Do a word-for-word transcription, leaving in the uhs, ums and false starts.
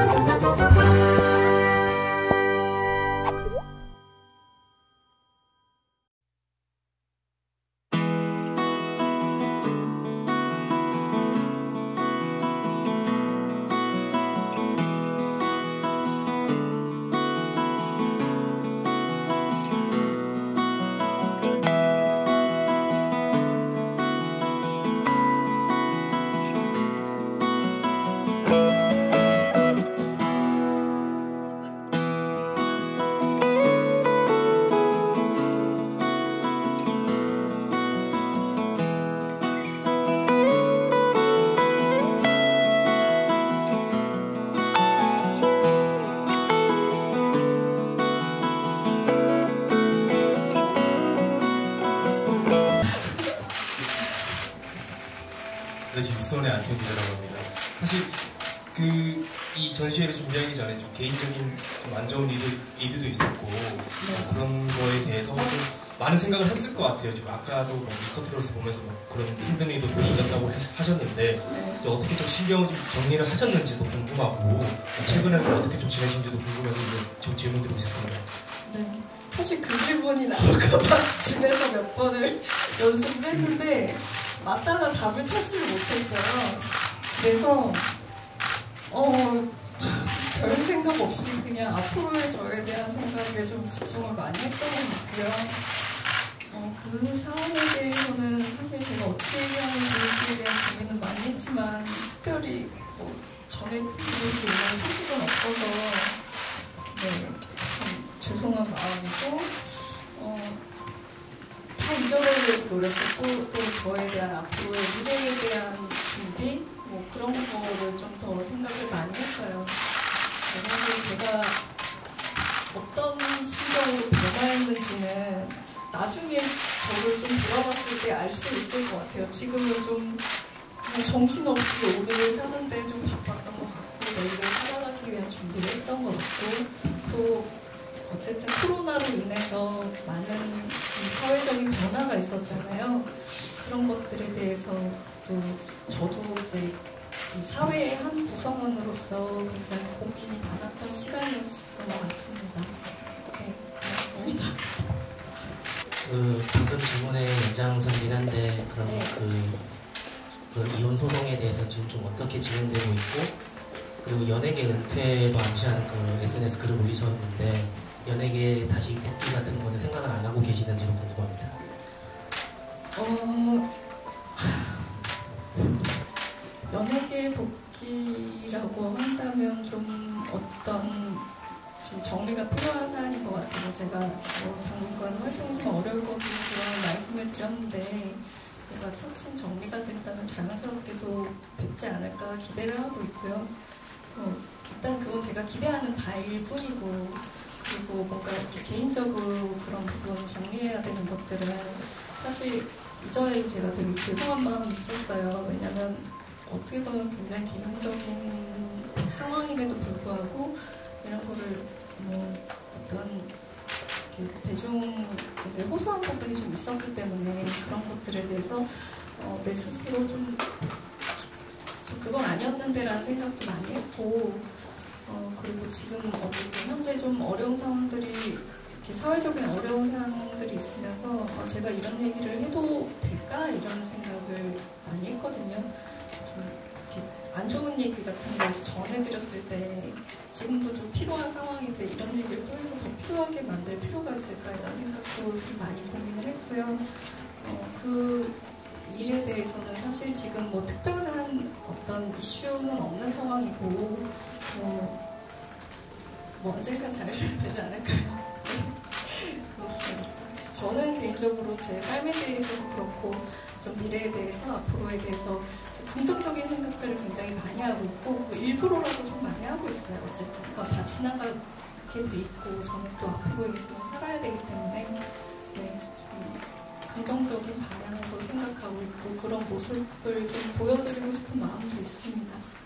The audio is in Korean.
유선의 안태현 기자라고 합니다. 사실 그 이 전시회를 준비하기 전에 좀 개인적인 좀 안 좋은 일도, 일도 있었고 네. 그런 거에 대해서 좀 많은 생각을 했을 것 같아요. 지금 아까도 뭐 미스터 트롯을 보면서 뭐 그런 힘든 일도 좀 있었다고 하셨는데 네. 어떻게 좀 신경을 좀 정리를 하셨는지도 궁금하고 최근에 좀 어떻게 좀 지내신지도 궁금해서 좀 질문 드리고 싶습니다. 네. 사실 그 질문이 나올까봐 집에서 몇 번을 연습을 했는데 맞다가 답을 찾지를 못했어요. 그래서 어, 별 생각 없이 그냥 앞으로의 저에 대한 생각에 좀 집중을 많이 했던 것 같고요. 어, 그 상황에 대해서는 사실 제가 어떻게 얘기하면 좋을지에 대한 고민은 많이 했지만 특별히 뭐 전해드릴 수 있는 소식은 없어서 네, 좀 죄송한 마음이고 어, 다 잊어버리려고 노력했고 또 저에 대한 앞으로의 미래에 대한 준비 뭐 그런 거를 좀 더 생각을 많이 했어요. 사실 제가 어떤 심정으로 변화했는지는 나중에 저를 좀 돌아봤을 때 알 수 있을 것 같아요. 지금은 좀 정신없이 오늘을 사는데 좀 바빴던 것 같고 내일을 살아가기 위한 준비를 했던 것 같고 또 어쨌든 코로나로 인해서 많은 사회적인 변화가 있었잖아요. 그런 것들에 대해서 또 저도 이제 이 사회의 한 구성원으로서 굉장히 고민이 많았던 시간이었던 것 같습니다. 네, 고맙습니다. 그 방금 질문의 연장선이긴 한데 그럼 네. 그, 그 이혼 소송에 대해서 지금 좀 어떻게 진행되고 있고 그리고 연예계 은퇴도 암시하는 그 에스엔에스 글을 올리셨는데 연예계 다시 복귀 같은 거는 생각을 안 하고 계시는지도 궁금합니다. 어... 연예계 복귀라고 한다면 좀 어떤 좀 정리가 필요한 사안인 것 같아요. 제가 뭐 당분간 활동이 좀 어려울 거고 그런 말씀을 드렸는데 제가 차츰 정리가 된다면 자연스럽게도 뵙지 않을까 기대를 하고 있고요. 어, 일단 그건 제가 기대하는 바일 뿐이고 그리고 뭔가 이렇게 개인적으로 그런 부분 정리해야 되는 것들은 사실 이전에도 제가 되게 죄송한 마음이 있었어요. 왜냐면 어떻게 보면 굉장히 개인적인 상황임에도 불구하고 이런 거를 뭐 어떤 대중에게 호소한 것들이 좀 있었기 때문에 그런 것들에 대해서 어, 내 스스로 좀, 좀 그건 아니었는데라는 생각도 많이 했고 어, 그리고 지금 어쨌든 현재 좀 어려운 상황들이 이렇게 사회적인 어려운 상황들이 있으면서 어, 제가 이런 얘기를 해도 될까? 이런 생각을 많이 했거든요. 좀 이렇게 안 좋은 얘기 같은 걸 전해드렸을 때 지금도 좀 필요한 상황인데 이런 얘기를 또 해서 더 필요하게 만들 필요가 있을까? 이런 생각도 좀 많이 고민을 했고요. 어, 그 일에 대해서는 사실 지금 뭐 특별한 어떤 이슈는 없는 상황이고 뭐, 뭐 언젠가 잘 되지 않을까요? 그렇습니다. 저는 개인적으로 제 삶에 대해서도 그렇고 좀 미래에 대해서 앞으로에 대해서 긍정적인 생각들을 굉장히 많이 하고 있고 그 일부러라도 좀 많이 하고 있어요. 어쨌든 이거 다 지나가게 돼 있고 저는 또 앞으로의 인생을 살아야 되기 때문에 네, 좀 긍정적인 방향으로 생각하고 있고 그런 모습을 좀 보여드리고 싶은 마음도 있습니다.